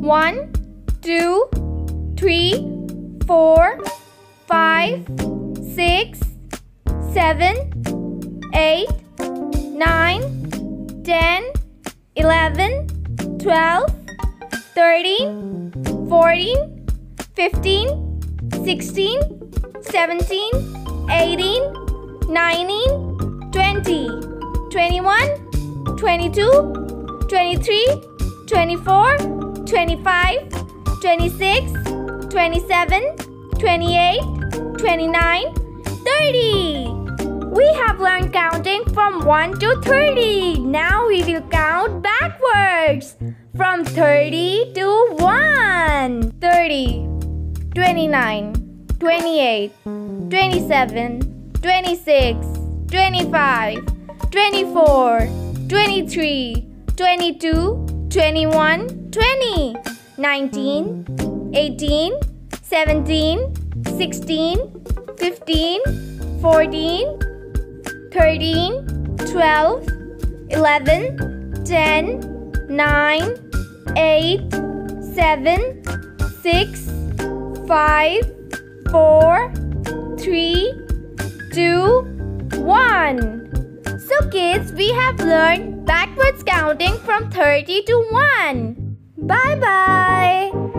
1, 2, 3, 4, 5, 6, 7, 8, 9, 10, 11, 12, 13, 14, 15, 16, 17, 18, 19, 20, 21, 22, 23, 24, 25, 26, 27, 28, 29, 30. We have learned counting from 1 to 30. Now we will count backwards from 30 to 1. 30, 29, 28, 27, 26, 25, 24, 23, 22, 21, 20, 19, 18, 17, 16, 15, 14, 13, 12, 11, 10, 9, 8, 7, 6, 5, 4, 3, 2, 1. So kids, we have learned backwards counting from 30 to 1. Bye-bye.